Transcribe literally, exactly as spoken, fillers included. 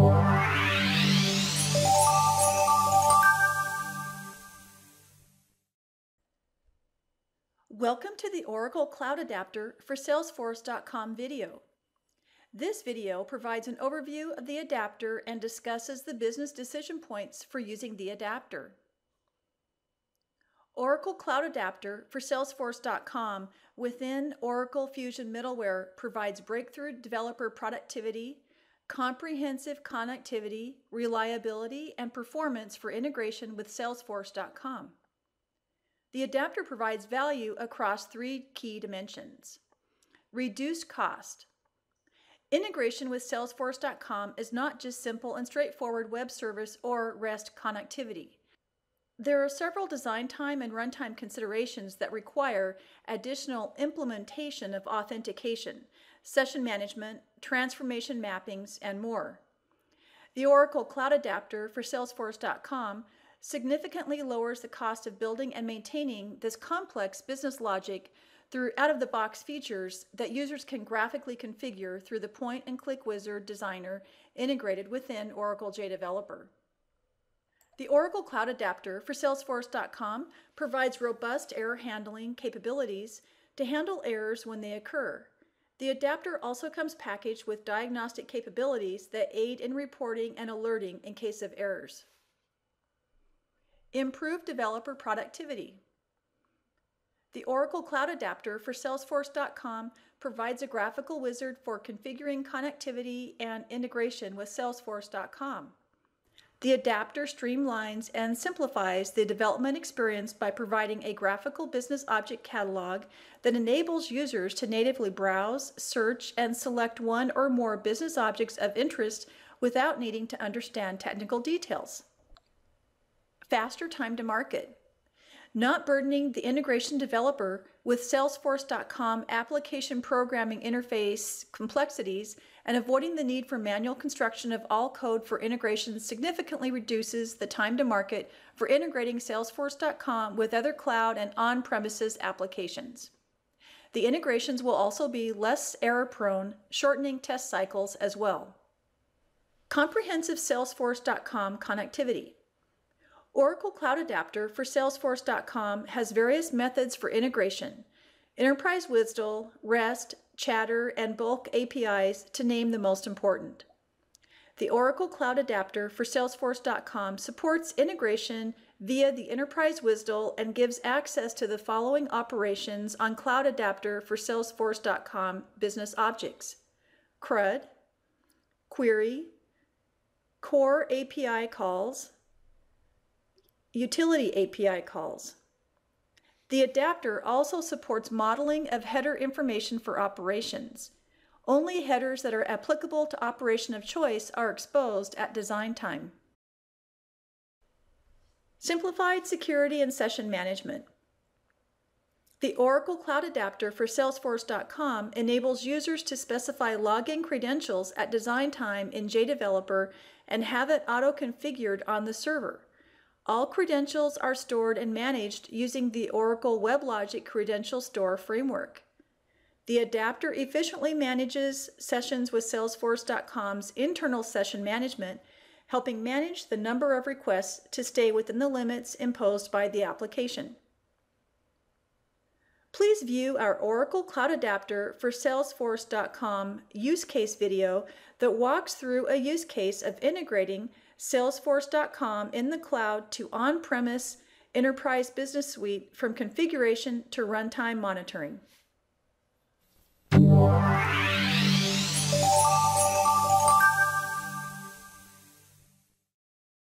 Welcome to the Oracle Cloud Adapter for Salesforce dot com video. This video provides an overview of the adapter and discusses the business decision points for using the adapter. Oracle Cloud Adapter for Salesforce dot com within Oracle Fusion middleware provides breakthrough developer productivity, comprehensive connectivity, reliability, and performance for integration with Salesforce dot com. The adapter provides value across three key dimensions. Reduced cost. Integration with Salesforce dot com is not just simple and straightforward web service or REST connectivity. There are several design time and runtime considerations that require additional implementation of authentication, session management, transformation mappings, and more. The Oracle Cloud Adapter for Salesforce dot com significantly lowers the cost of building and maintaining this complex business logic through out-of-the-box features that users can graphically configure through the point-and-click wizard designer integrated within Oracle JDeveloper. The Oracle Cloud Adapter for Salesforce dot com provides robust error handling capabilities to handle errors when they occur. The adapter also comes packaged with diagnostic capabilities that aid in reporting and alerting in case of errors. Improved developer productivity. The Oracle Cloud Adapter for Salesforce dot com provides a graphical wizard for configuring connectivity and integration with Salesforce dot com. The adapter streamlines and simplifies the development experience by providing a graphical business object catalog that enables users to natively browse, search, and select one or more business objects of interest without needing to understand technical details. Faster time to market. Not burdening the integration developer with Salesforce dot com application programming interface complexities and avoiding the need for manual construction of all code for integration significantly reduces the time to market for integrating Salesforce dot com with other cloud and on-premises applications. The integrations will also be less error-prone, shortening test cycles as well. Comprehensive Salesforce dot com connectivity. Oracle Cloud Adapter for Salesforce dot com has various methods for integration: Enterprise W S D L, REST, Chatter, and bulk A P Is, to name the most important. The Oracle Cloud Adapter for Salesforce dot com supports integration via the Enterprise W S D L and gives access to the following operations on Cloud Adapter for Salesforce dot com business objects: C R U D, query, core A P I calls, utility A P I calls. The adapter also supports modeling of header information for operations. Only headers that are applicable to operation of choice are exposed at design time. Simplified security and session management. The Oracle Cloud Adapter for Salesforce dot com enables users to specify login credentials at design time in JDeveloper and have it auto-configured on the server. All credentials are stored and managed using the Oracle WebLogic Credential Store framework. The adapter efficiently manages sessions with Salesforce dot com's internal session management, helping manage the number of requests to stay within the limits imposed by the application. Please view our Oracle Cloud Adapter for Salesforce dot com use case video that walks through a use case of integrating Salesforce dot com in the cloud to on-premise Enterprise Business Suite from configuration to runtime monitoring.